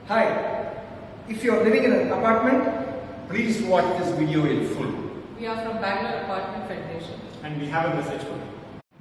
Hi, if you are living in an apartment, please watch this video in full. We are from Bangalore Apartment Federation. And we have a message for you.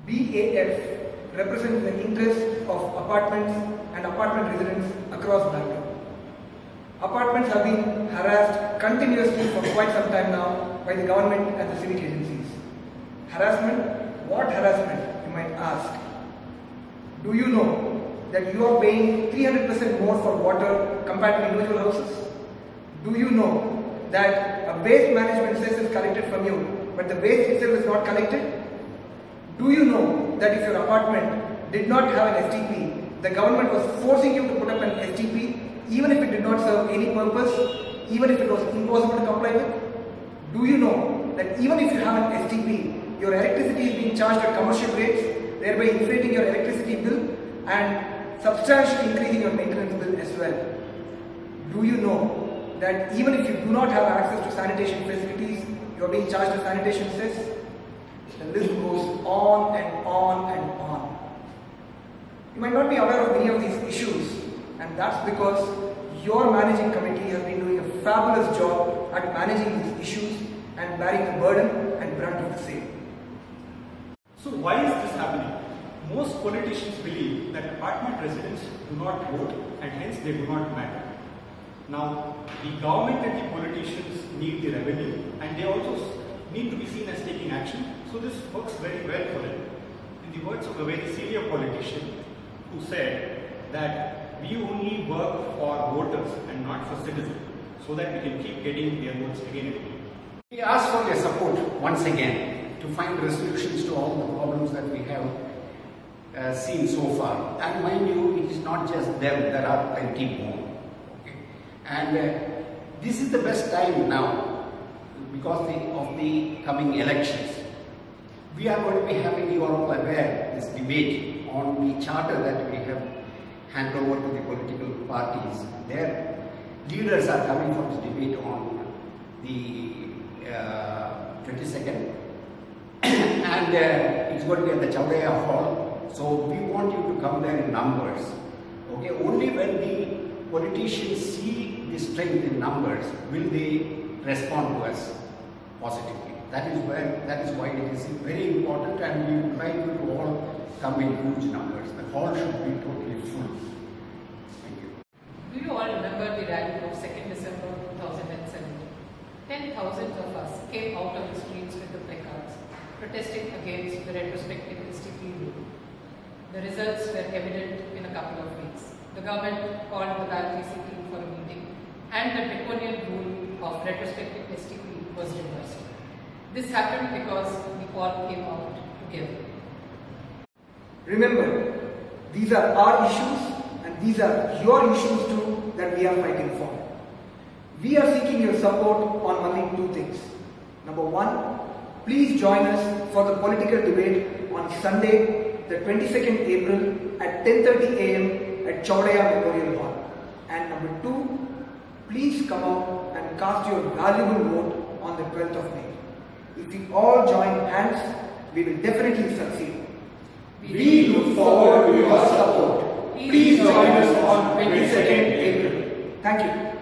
BAF represents the interests of apartments and apartment residents across Bangalore. Apartments have been harassed continuously for quite some time now by the government and the civic agencies. Harassment? What harassment, you might ask? Do you know that you are paying 300% more for water compared to individual houses? Do you know that a waste management cess is collected from you, but the waste itself is not collected? Do you know that if your apartment did not have an STP, the government was forcing you to put up an STP even if it did not serve any purpose, even if it was impossible to comply with? Do you know that even if you have an STP, your electricity is being charged at commercial rates, thereby inflating your electricity bill and substantially increasing your maintenance bill as well? Do you know that even if you do not have access to sanitation facilities, you are being charged a sanitation cess? The list goes on and on and on. You might not be aware of many of these issues, and that's because your managing committee has been doing a fabulous job at managing these issues and bearing the burden and brunt of the same. So why is this happening? Most politicians believe that apartment residents do not vote and hence they do not matter. Now, the government and the politicians need the revenue and they also need to be seen as taking action. So this works very well for them. In the words of a very senior politician who said that we only work for voters and not for citizens, so that we can keep getting their votes again and again. We ask for your support once again to find resolutions to all the problems that we have seen so far. And mind you, it is not just them, there are plenty more. Okay? And this is the best time now because of the coming elections. We are going to be having, you are all aware, this debate on the charter that we have handed over to the political parties. Their leaders are coming for this debate on the 22nd and it's going to be at the Chaudhaya Hall. So we want you to come there in numbers. Okay, only when the politicians see the strength in numbers will they respond to us positively. That is why it is very important, and we would like you to all come in huge numbers. The hall should be totally full. Thank you. Do you all remember the rally of 2nd December 2007? 10,000 of us came out of the streets with the placards, protesting against the retrospective STP rule. The results were evident in a couple of weeks. The government called the BALTC team for a meeting and the draconian rule of retrospective STP was reversed. This happened because we all came out together. Remember, these are our issues and these are your issues too that we are fighting for. We are seeking your support on only two things. Number one, please join us for the political debate on Sunday, the 22nd April at 10:30 AM at Chaudhaya Memorial Hall. And number two, please come out and cast your valuable vote on the 12th of May. If we all join hands, we will definitely succeed. We look forward to your support. Please join us on 22nd April. Thank you.